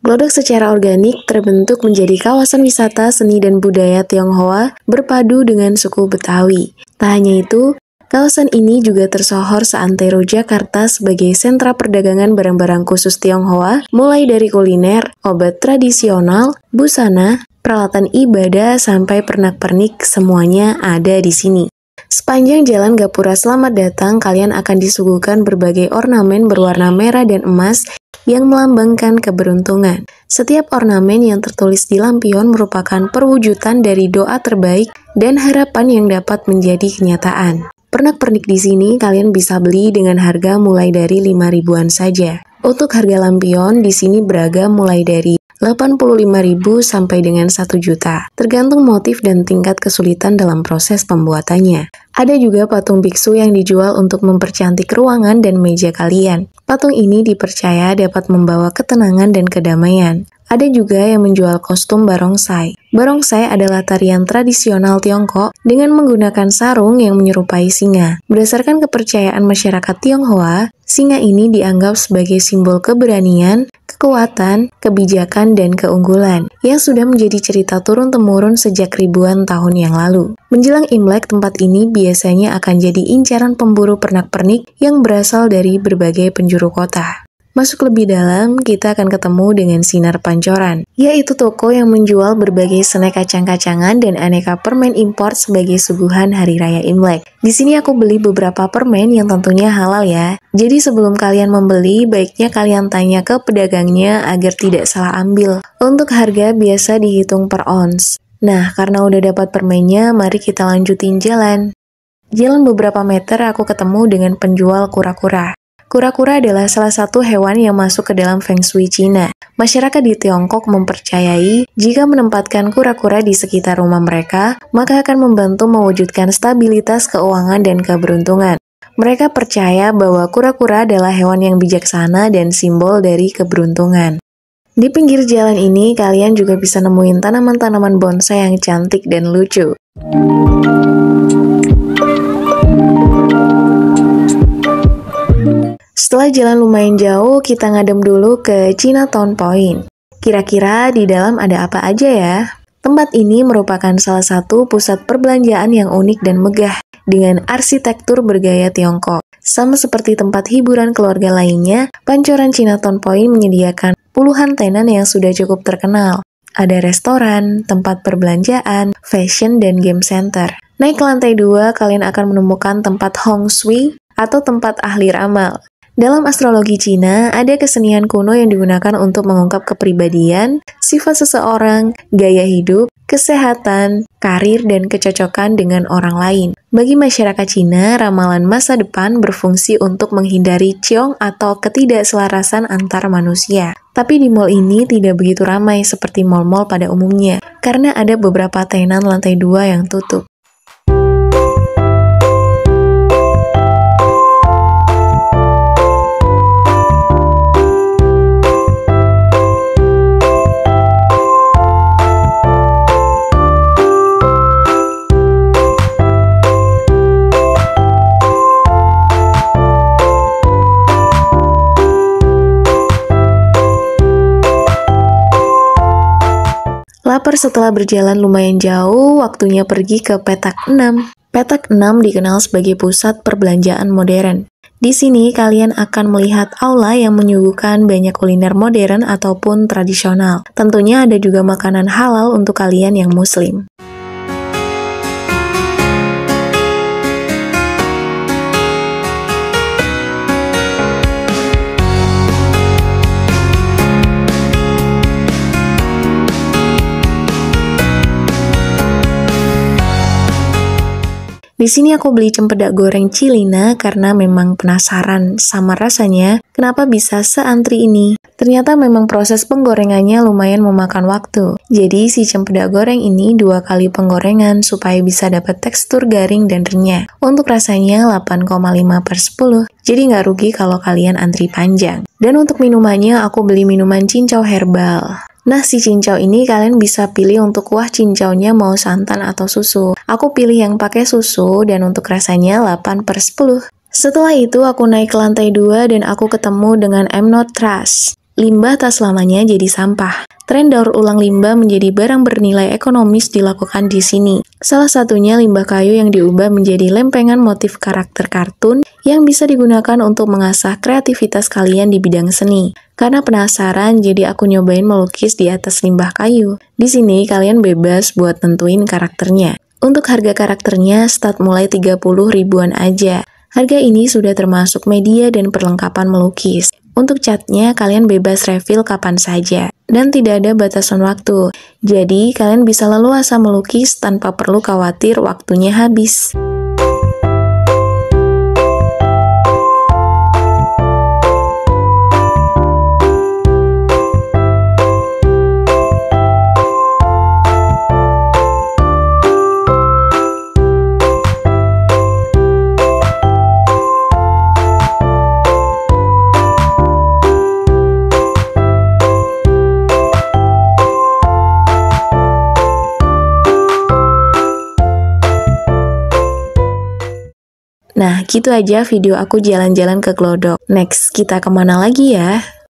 Glodok secara organik terbentuk menjadi kawasan wisata seni dan budaya Tionghoa berpadu dengan suku Betawi. Tak hanya itu, kawasan ini juga tersohor seantero Jakarta sebagai sentra perdagangan barang-barang khusus Tionghoa, mulai dari kuliner, obat tradisional, busana, peralatan ibadah, sampai pernak-pernik, semuanya ada di sini. Sepanjang jalan Gapura Selamat Datang, kalian akan disuguhkan berbagai ornamen berwarna merah dan emas yang melambangkan keberuntungan. Setiap ornamen yang tertulis di lampion merupakan perwujudan dari doa terbaik dan harapan yang dapat menjadi kenyataan. Pernak-pernik di sini kalian bisa beli dengan harga mulai dari 5 ribuan saja. Untuk harga lampion di sini beragam mulai dari 85.000 sampai dengan 1 juta, tergantung motif dan tingkat kesulitan dalam proses pembuatannya. Ada juga patung biksu yang dijual untuk mempercantik ruangan dan meja kalian. Patung ini dipercaya dapat membawa ketenangan dan kedamaian. Ada juga yang menjual kostum barongsai. Barongsai adalah tarian tradisional Tiongkok dengan menggunakan sarung yang menyerupai singa. Berdasarkan kepercayaan masyarakat Tionghoa, singa ini dianggap sebagai simbol keberanian, kekuatan, kebijakan, dan keunggulan yang sudah menjadi cerita turun-temurun sejak ribuan tahun yang lalu. Menjelang Imlek, tempat ini biasanya akan jadi incaran pemburu pernak-pernik yang berasal dari berbagai penjuru kota. Masuk lebih dalam, kita akan ketemu dengan Sinar Pancoran, yaitu toko yang menjual berbagai snack kacang-kacangan dan aneka permen impor sebagai suguhan Hari Raya Imlek. Di sini aku beli beberapa permen yang tentunya halal ya. Jadi sebelum kalian membeli, baiknya kalian tanya ke pedagangnya agar tidak salah ambil. Untuk harga biasa dihitung per ons. Nah, karena udah dapat permennya, mari kita lanjutin jalan. Jalan beberapa meter, aku ketemu dengan penjual kura-kura. Kura-kura adalah salah satu hewan yang masuk ke dalam Feng Shui Cina. Masyarakat di Tiongkok mempercayai jika menempatkan kura-kura di sekitar rumah mereka, maka akan membantu mewujudkan stabilitas keuangan dan keberuntungan. Mereka percaya bahwa kura-kura adalah hewan yang bijaksana dan simbol dari keberuntungan. Di pinggir jalan ini, kalian juga bisa nemuin tanaman-tanaman bonsai yang cantik dan lucu. Setelah jalan lumayan jauh, kita ngadem dulu ke Chinatown Point. Kira-kira di dalam ada apa aja ya? Tempat ini merupakan salah satu pusat perbelanjaan yang unik dan megah, dengan arsitektur bergaya Tiongkok. Sama seperti tempat hiburan keluarga lainnya, Pancoran Chinatown Point menyediakan puluhan tenan yang sudah cukup terkenal. Ada restoran, tempat perbelanjaan, fashion, dan game center. Naik ke lantai 2, kalian akan menemukan tempat Hong Shui atau tempat ahli ramal. Dalam astrologi Cina, ada kesenian kuno yang digunakan untuk mengungkap kepribadian, sifat seseorang, gaya hidup, kesehatan, karir, dan kecocokan dengan orang lain. Bagi masyarakat Cina, ramalan masa depan berfungsi untuk menghindari ciong atau ketidakselarasan antar manusia. Tapi di mall ini tidak begitu ramai seperti mall-mall pada umumnya, karena ada beberapa tenan lantai 2 yang tutup. Lapar setelah berjalan lumayan jauh, waktunya pergi ke Petak 6. Petak 6 dikenal sebagai pusat perbelanjaan modern. Di sini kalian akan melihat aula yang menyuguhkan banyak kuliner modern ataupun tradisional. Tentunya ada juga makanan halal untuk kalian yang muslim. Di sini aku beli cempedak goreng Cilina karena memang penasaran sama rasanya, kenapa bisa seantri ini. Ternyata memang proses penggorengannya lumayan memakan waktu. Jadi si cempedak goreng ini 2 kali penggorengan supaya bisa dapat tekstur garing dan renyah. Untuk rasanya 8,5/10, jadi nggak rugi kalau kalian antri panjang. Dan untuk minumannya aku beli minuman cincau herbal. Nah, si cincau ini kalian bisa pilih untuk kuah cincaunya mau santan atau susu. Aku pilih yang pakai susu dan untuk rasanya 8/10. Setelah itu aku naik ke lantai 2 dan aku ketemu dengan I'm Not Trust. limbah tak selamanya jadi sampah. Tren daur ulang limbah menjadi barang bernilai ekonomis dilakukan di sini. Salah satunya limbah kayu yang diubah menjadi lempengan motif karakter kartun yang bisa digunakan untuk mengasah kreativitas kalian di bidang seni. Karena penasaran, jadi aku nyobain melukis di atas limbah kayu. Di sini kalian bebas buat nentuin karakternya. Untuk harga karakternya start mulai 30 ribuan aja. Harga ini sudah termasuk media dan perlengkapan melukis. Untuk catnya, kalian bebas refill kapan saja. Dan tidak ada batasan waktu. Jadi, kalian bisa leluasa melukis tanpa perlu khawatir waktunya habis. Nah, gitu aja video aku jalan-jalan ke Glodok. Next, kita kemana lagi ya?